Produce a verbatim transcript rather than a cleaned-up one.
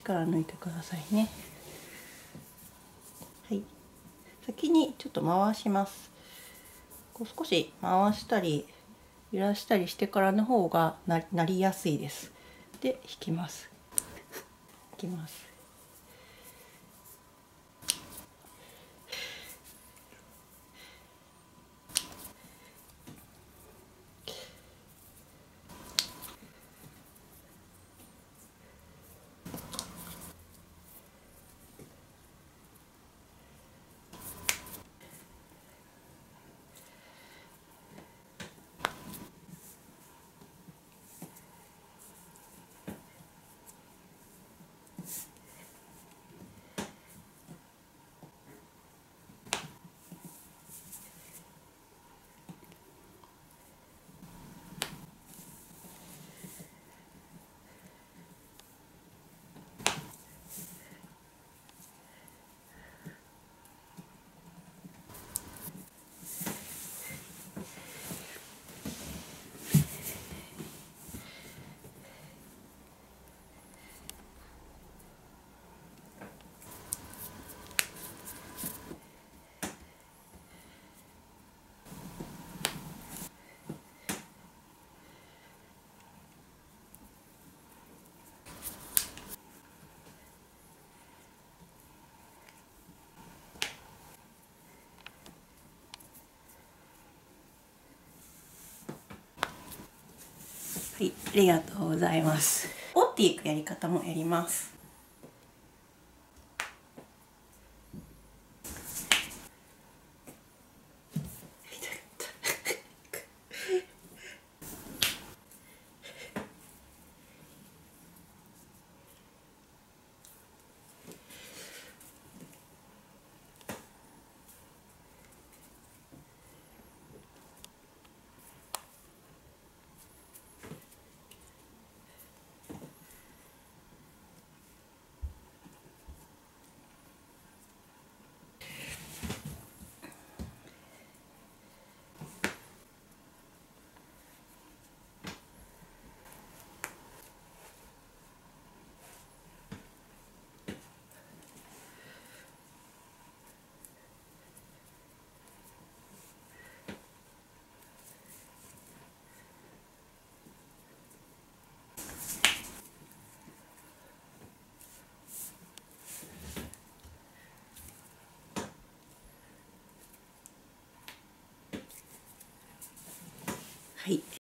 から抜いてくださいね。はい、先にちょっと回します。こう少し回したり揺らしたりしてからの方がななりやすいです。で引きます。引きます。はい、ありがとうございます。折っていくやり方もやります。はい、